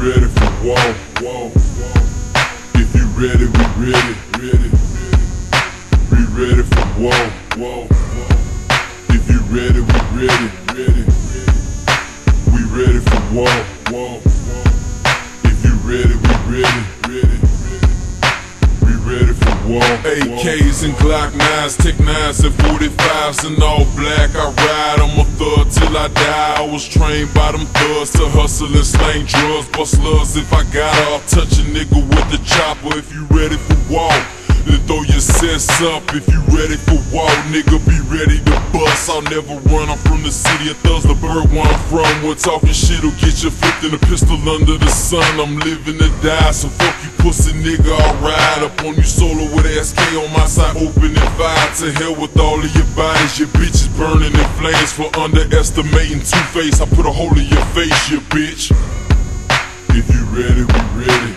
ready for war. If you ready, we ready. We ready for war. If you ready, we ready. We ready for war. If you ready, we ready. We ready for war. AKs and Glock 9s, Tech 9s and 45s and all black. I ride, I'm a thug till I die. I was trained by them thugs to hustle and slang drugs. Bust slugs if I got off. Touch a nigga with the chopper. If you ready for war, then throw your sets up. If you ready for war, nigga, be ready to bust. I'll never run, I'm from the city of thugs, the bird where I'm from. Where talking shit'll get you flipped in a pistol under the sun. I'm living to die, so fuck you pussy nigga, I'll ride up on you solo with SK on my side, opening fire. To hell with all of your bodies, your bitches burning in flames for underestimating Two-Face. I put a hole in your face, you bitch. If you ready, we ready.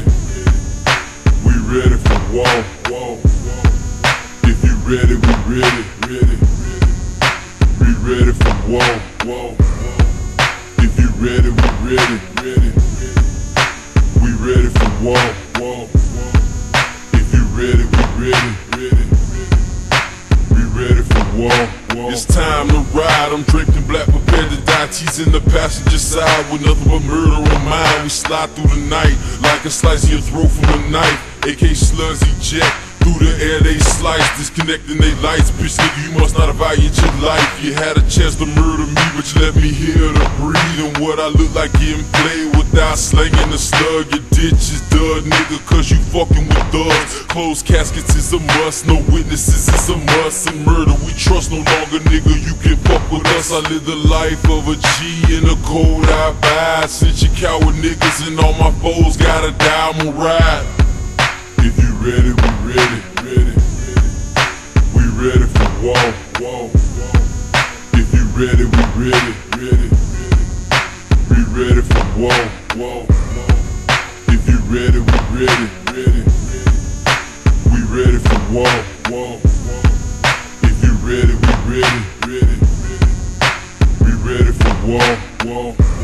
We ready for war. If you ready, we ready. We ready for war. If you ready, we ready. We ready for war. If you ready, we ready. We ready for war. It's time to ride. I'm drinking black, prepared to die. T's in the passenger side with nothing but murder on mine. We slide through the night like a slice of your throat from a knife. AK slugs eject through the air, they slice, disconnecting they lights. Bitch nigga, you must not have valued your life. You had a chance to murder me, but you let me hear to breathe. And what I look like getting played without slanging the slug. Your ditch is dud, nigga, cause you fucking with thugs. Closed caskets is a must, no witnesses is a must. In murder we trust no longer, nigga, you can fuck with us. I live the life of a G in a cold I buy. Since you coward niggas and all my foes gotta die, I'ma ride. If you ready, we ready. We ready for war. If you ready, we ready. We ready for war. If you ready, we ready. We ready for war. If you ready, we ready. We ready for war.